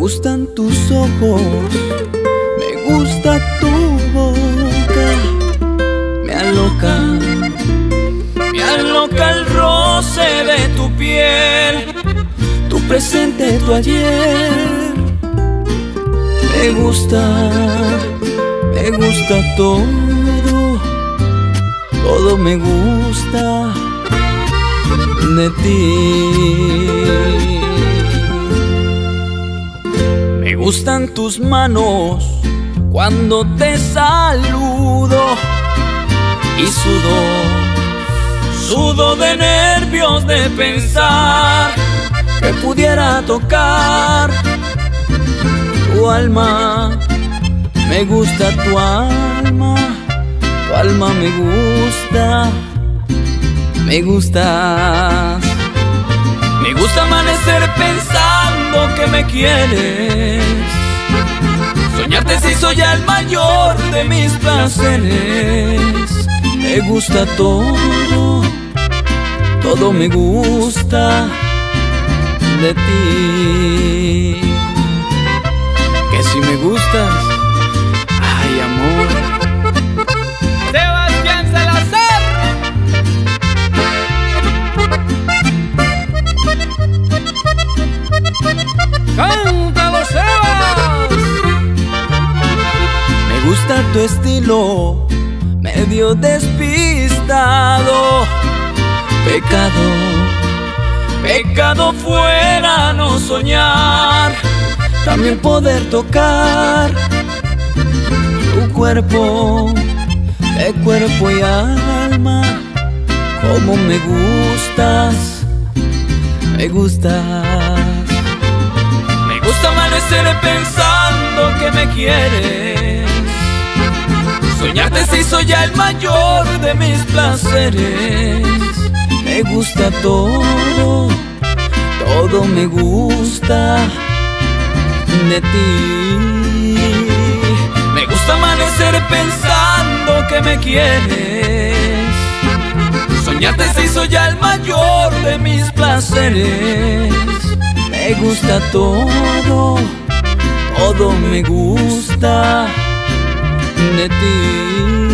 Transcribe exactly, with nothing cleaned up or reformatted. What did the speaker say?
gustan tus ojos, me gusta tu boca. Me aloca, me aloca el roce de tu piel, tu presente, tu ayer. Me gusta, me gusta todo, todo me gusta de ti. Me gustan tus manos cuando te saludo y sudo, sudo de nervios de pensar que pudiera tocar tu alma. Me gusta tu alma, tu alma me gusta, me gustas. Me gusta amanecer pensando que me quieres, soñarte si soy el mayor de mis placeres. Me gusta todo, todo me gusta de ti. Que si me gustas, ay amor. Sebastián Salazar. ¡Cántalo, Sebas! Me gusta tu estilo, medio despistado. Pecado, pecado fuera no soñar, también poder tocar tu cuerpo, de cuerpo y alma. Como me gustas, me gustas. Me gusta amanecer pensando que me quieres, soñarte si soy ya el mayor de mis placeres. Me gusta todo, todo me gusta de ti. Me gusta amanecer pensando que me quieres, soñarte si soy ya el mayor de mis placeres. Me gusta todo, todo me gusta de ti.